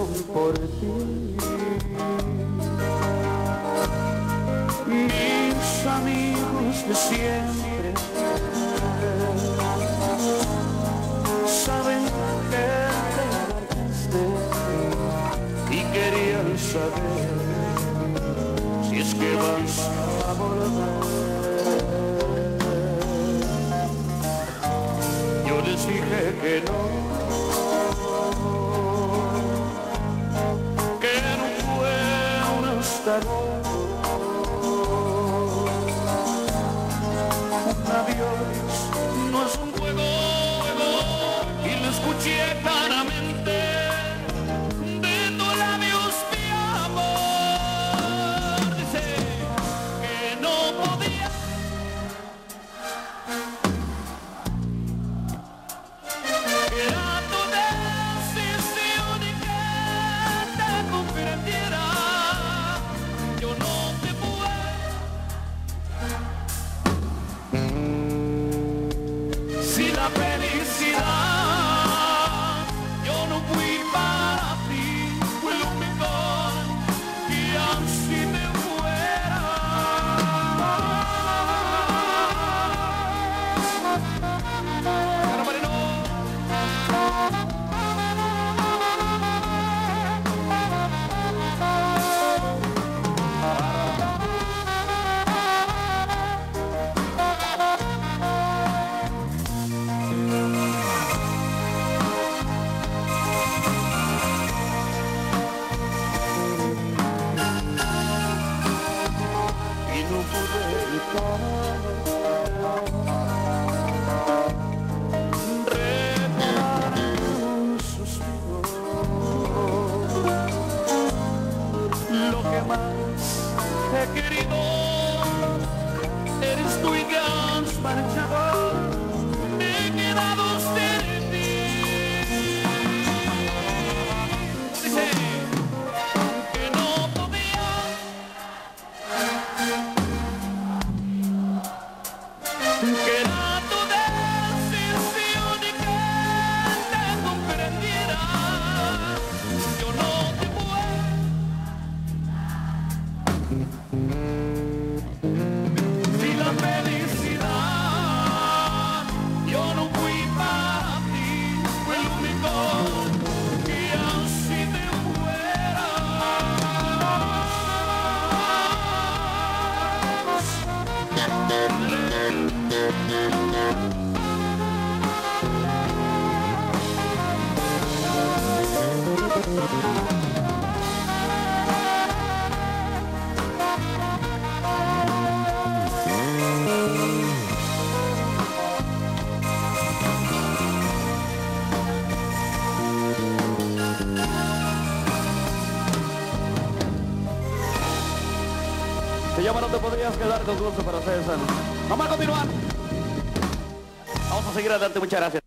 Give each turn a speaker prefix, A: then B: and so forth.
A: por ti. Mis amigos de siempre saben que te marchaste y querían saber si es que vas a volver. Yo les dije que no fue un hasta luego, un adiós no es un juego, y lo escuché claramente de tus labios, mi amor. Dice que no podía, que era tu decisión y que te comprendiera. Yo no te puedo. Si la felicidad yo no fui para ti, fue lo mejor que así me fuera. Y no pude evitar recordar un suspiro. Lo que más he querido eres tú y que has marchado. Me he quedado sin ti. Dice que no podía, que era tu decisión y que te comprendiera. Yo no te puedo. Si la felicidad yo no fui para ti, fue lo mejor que así me fuera. Se llama No te podrías quedar con gusto para César. Vamos a continuar. Vamos a seguir adelante. Muchas gracias.